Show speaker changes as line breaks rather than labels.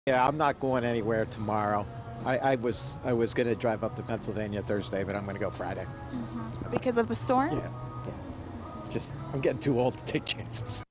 Yeah, I'm not going anywhere tomorrow. I was going to drive up to Pennsylvania Thursday, but I'm going to go Friday.
Because of the storm?
Yeah, yeah. Just I'm getting too old to take chances.